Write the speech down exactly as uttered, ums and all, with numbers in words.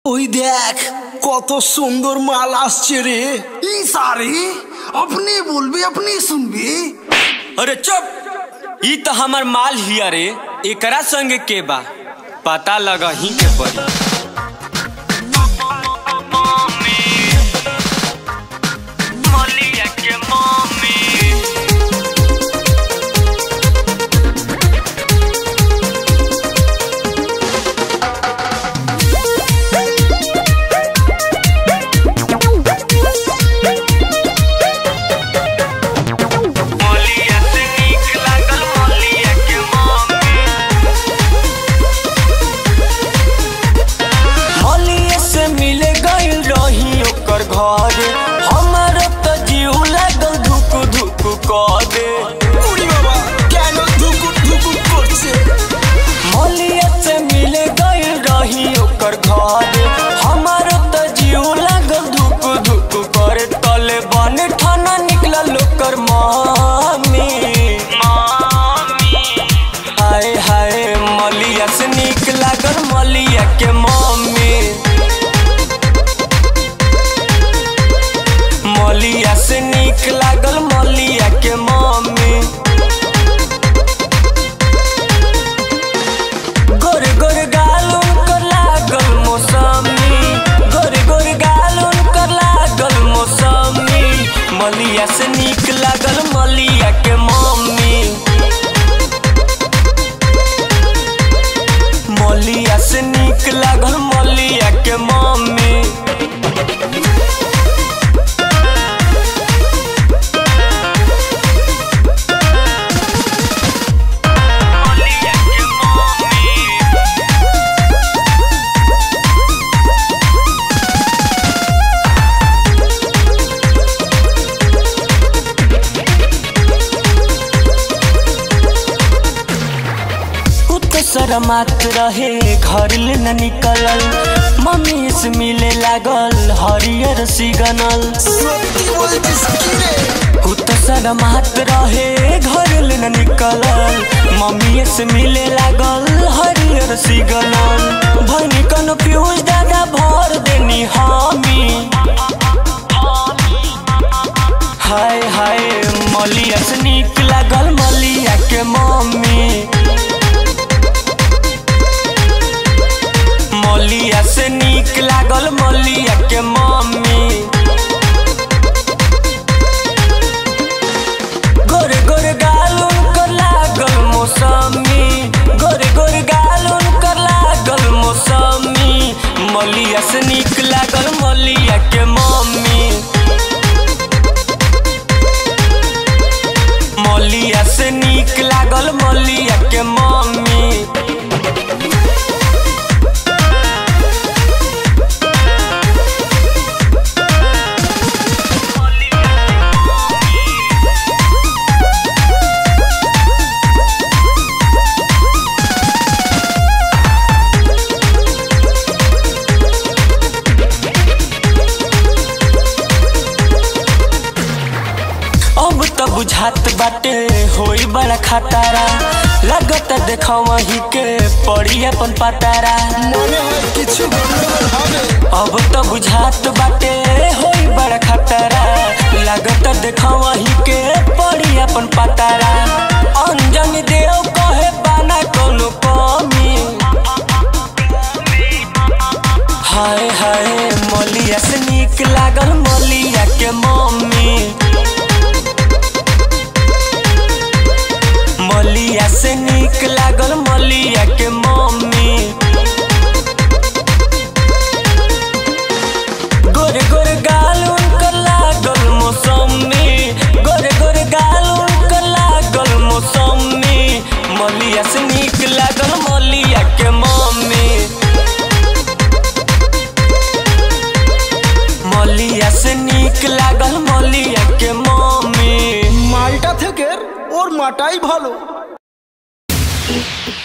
ওই দেখ কত সুন্দর মাল আসছে রে। ई सारे अपनी बोलबी अपनी सुनबी। अरे चुप, ई तो हमार माल हिया रे, एकरा संगे के बा पता लगा ही के पड़ी। से नीक लागल मलिया के मम्मी, मलिया से नीक लागल मलिया के मम्मी। शरमात रहे घर ले न निकलल, मम्मी से मिले लागल हरियर सिगनल। शरमात रहे घर ले न निकलल, मम्मी से मिले लागल हरियर सिगनल। भनी कन्फ्यूज दादा भर देनी हामी, हाय हाय मलिया से नीक लागल मलिया के मम्मी, मलिया से नीक लागल मलिया के मम्मी। गोरे गोरे गाल उनकर लागल मौसमी, गोरे गोरे गाल उनकर लागल मौसमी। मलिया से नीक लागल मलिया के मम्मी, मलिया से नीक लागल मलिया के मम्मी। बुझात बाटे होई बड़ा खतरा, लगत देखा वही के पड़ी अपन पतारा। अब तो बुझात बाटे होई बड़ा खतरा, लगत देखा वही के पड़ी अपन पतारा। अंजन देव कहे बाना कोनो कमी, हाय हाय मलिया से नीक लागल मलिया के मम्मी, मलिया से नीक लागल मलिया के मम्मी। गोरे गोरे गाल उनकर लागल मौसमी, गोरे गोरे गाल उनकर लागल मौसमी। मलिया से नीक लागल मलिया के मम्मी, मलिया से नीक लागल मलिया के मम्मी। मालटा थे और माटाई भालो।